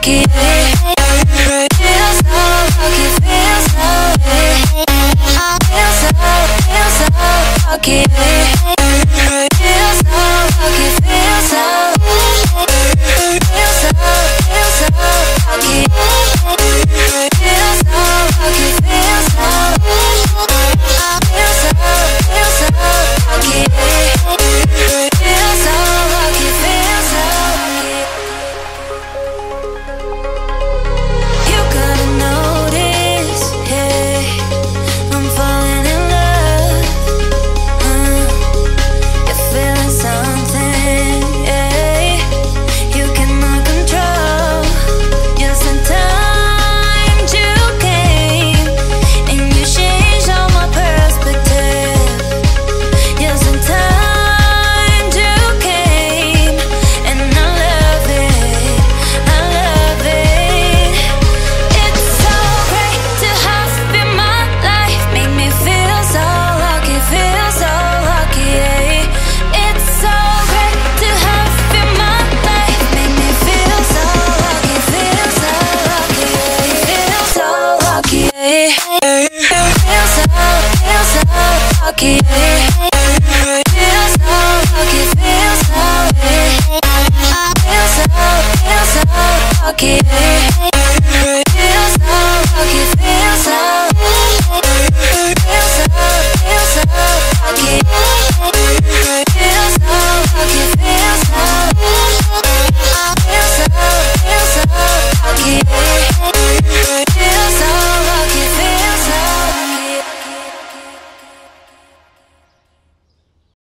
lucky. Feel so lucky, feel so lucky. Feel so lucky, feel so lucky. Feel so lucky, feel so lucky. Feel so lucky, feel so lucky. You gotta notice, hey, I'm falling in love. You're feeling something, yeah. You cannot control. Yes, in time you came and you changed all my perspective. Yes, in time you came and I love it, I love it. It's so great to have you in my life, make me feel so lucky, feel so lucky, yeah. It's so great to have you in my life, make me feel so lucky, feel so lucky, yeah. Feel so lucky, yeah. Feel so lucky, yeah. Feel so lucky, feel so, yeah. Feel so lucky, yeah.